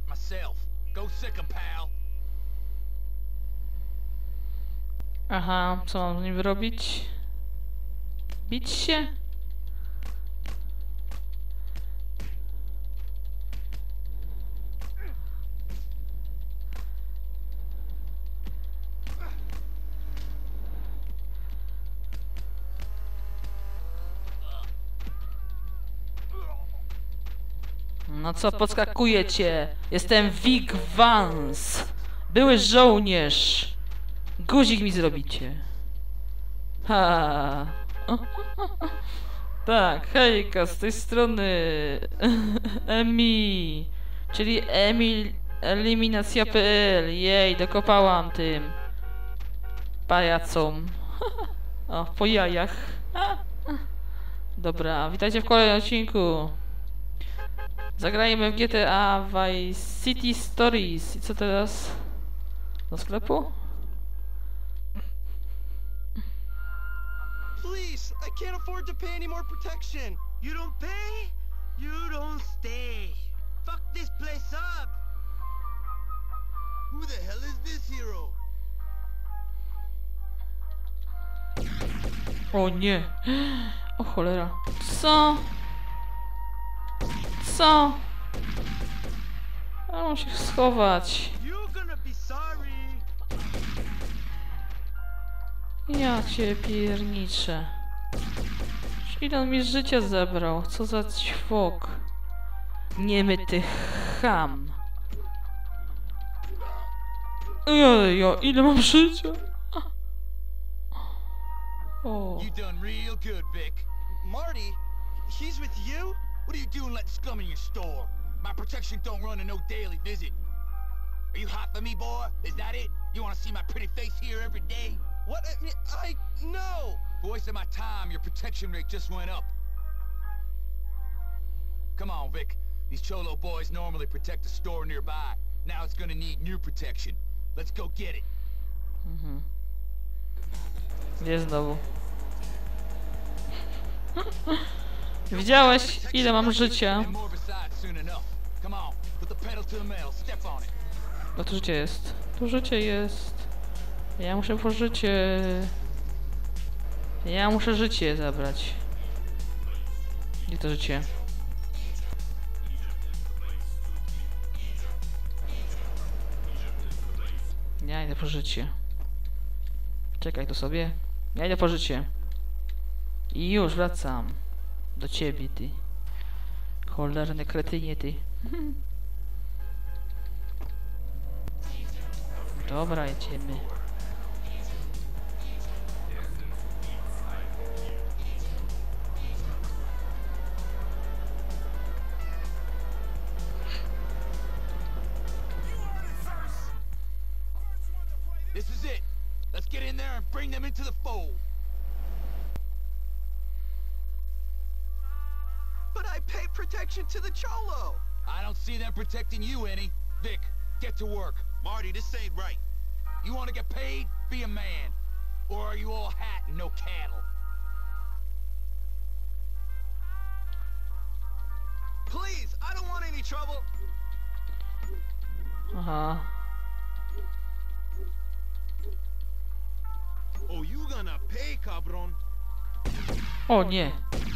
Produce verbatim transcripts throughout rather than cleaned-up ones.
Aha, co mam z nim robić? Bić się? No co podskakujecie? Jestem Vic Vance. Były żołnierz. Guzik mi zrobicie. Ha. Tak, hejka, z tej strony Emi, czyli Emil Eliminacja kropka pe el. Jej, dokopałam tym pajacom. O, po jajach. Dobra, witajcie w kolejnym odcinku. Zagrajmy w G T A Vice City Stories. I co teraz? Do sklepu? Please, I can't afford to pay any more protection. You don't pay? You don't stay. Fuck this place up. Who the hell is this hero? O nie. O cholera. Co? Co? Ja muszę się schować. You're gonna be sorry. Ja cię pierniczę. Ile on mi życia zabrał? Co za ćwok. Niemyty cham. Jojo, ile mam życia? O. You done real good, Vic. Marty, he's with you? What are you doing letting scum in your store? My protection don't run a no daily visit. Are you hot for me, boy? Is that it? You wanna see my pretty face here every day? What? I mean, I... no! Voice of my time, your protection rate just went up. Come on, Vic. These Cholo boys normally protect a store nearby. Now it's gonna need new protection. Let's go get it. Mhm. Gdzie znowu? Widziałeś, ile mam życia? No to życie jest. To życie jest. Ja muszę po życie. Ja muszę życie zabrać. Gdzie to życie? Ja idę po życie. Czekaj tu sobie. Ja idę po życie. I już wracam. Do ciebie, ty. Cholerny kretynie, ty. Dobra, jedziemy. This is it. Let's get in there and bring them into the fold. But I pay protection to the Cholo. I don't see them protecting you any. Vic, get to work. Marty, this ain't right. You want to get paid? Be a man. Or are you all hat and no cattle? Please, I don't want any trouble. Aha. Oh, you gonna pay, cabron. O nie.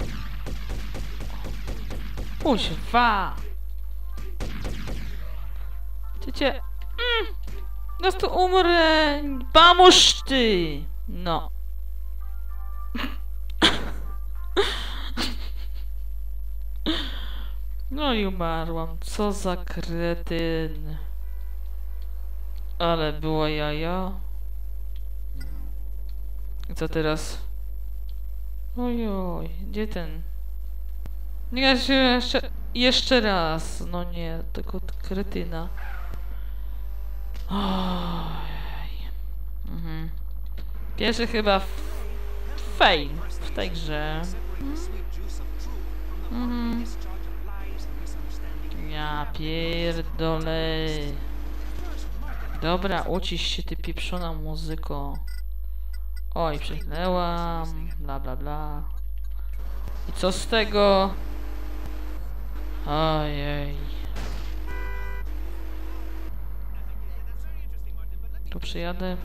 Kuźwa. Ciecie. Mm. Zaraz tu umrę. Pomóż ty. No. No i umarłam. Co za kretyn. Ale było jaja. I co teraz? Ojoj, gdzie ten? Nie, jeszcze, jeszcze raz. No nie, tylko kretyna. Ojej. Mhm. Pierwszy chyba fail w tej grze. Mhm. Ja pierdolę. Dobra, ucisz się ty pieprzona muzyko. Oj, przeklęłam, bla bla bla. I co z tego? Ojej. Tu przyjadę.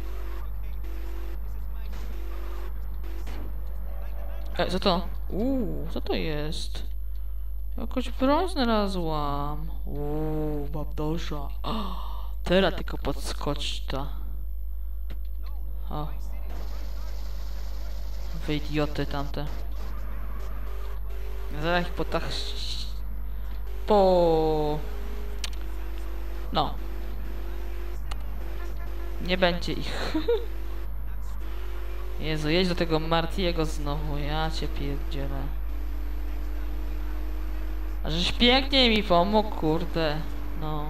E, co to? Uuu, co to jest? Jakoś broń znalazłam. Uuu, babdosza. Teraz tylko podskocz ta. O. Wy idioty tamte. Zaraz ich po tak... Po... No. Nie będzie ich. Jezu, jedź do tego Martiego znowu. Ja cię pierdzielę. A żeś pięknie mi pomógł, kurde. No.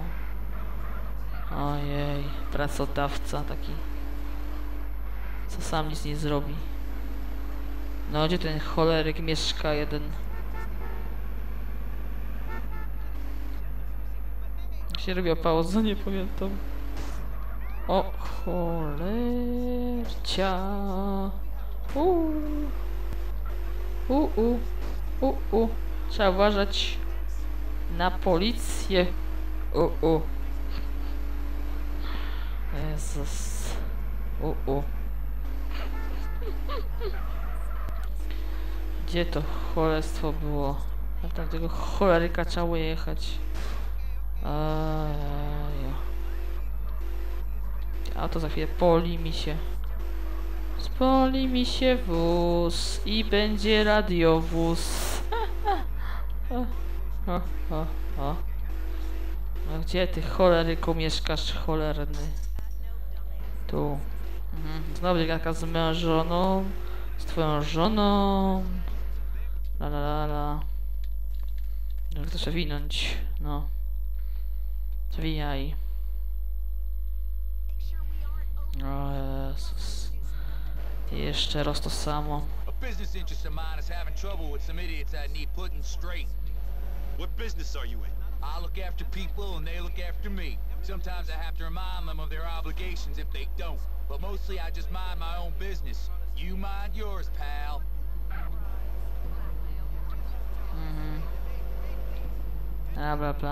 Ojej, pracodawca taki. Co sam nic nie zrobi. No, gdzie ten choleryk mieszka jeden? Jak się robiła pauza, nie pamiętam. O, cholercia. Uuu. Uuu. Uuu. Trzeba uważać na policję. Uuu. Jezus. Uuu. Gdzie to cholerstwo było? Na tamtego choleryka trzeba jechać. Eee, a to za chwilę poli mi się. Spoli mi się wóz i będzie radiowóz. O, o, o, o. A gdzie ty choleryku mieszkasz, cholerny? Tu. Mhm. Znowu jaka z mężoną. Z twoją żoną. La la la la. No, chcę przewinąć. No. Przewijaj. O Jezus. I jeszcze raz to samo. A business interest of mine is having trouble with some idiots I need putting straight. What business are you in? I look after people and they look after me. Sometimes I have to remind them of their obligations if they don't. But mostly I just mind my own business. You mind yours, pal. Mhm. Bla bla bla.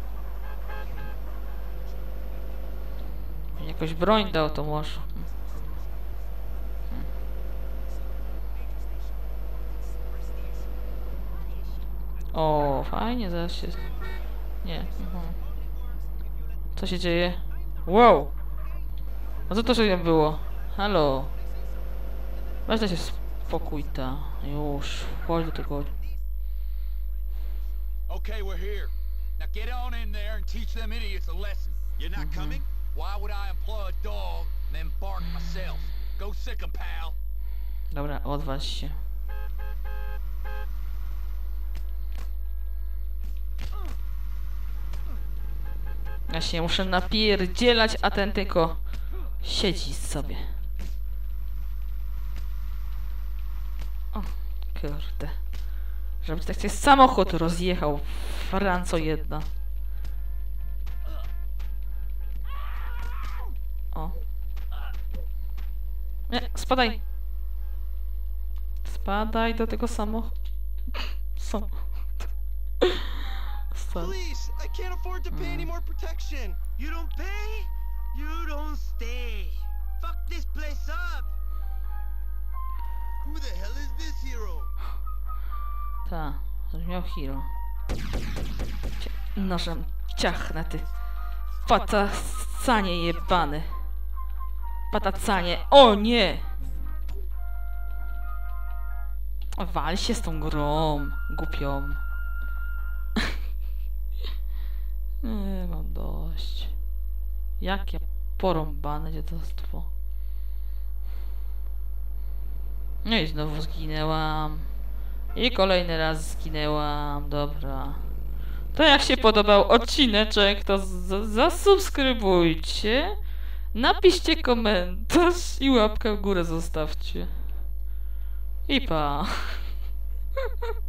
Jakoś broń dał to może. O, fajnie, zaraz się... Nie. Mhm. Co się dzieje? Wow! A co to sobie było? Halo? Weź się spokój ta. Już, chodź do tego. Okay, we're here. Now get on in there and teach them idiots a lesson. You're not coming? Why would I employ a dog and then bark myself? Go sick 'em, pal. Dobra, odwal się. Ja się muszę napierdzielać, a ten tylko siedzi sobie. O, kurde. Żeby tak się samochód rozjechał. Franco jedna. O. Nie, spadaj. Spadaj do tego samochodu. Samochodu. Please, I can't afford to pay any more protection. You don't pay? You don't stay. Fuck this place up. Who the hell is this hero? Ta, miał hero. Cię nożem ciachnę, ty. Patacanie jebany. Patacanie. O nie! Wal się z tą grą, głupią. Nie, mam dość. Jak ja porąbane dziadostwo. No i znowu zginęłam. I kolejny raz zginęłam. Dobra. To jak się podobał odcineczek, to zasubskrybujcie. Napiszcie komentarz i łapkę w górę zostawcie. I pa.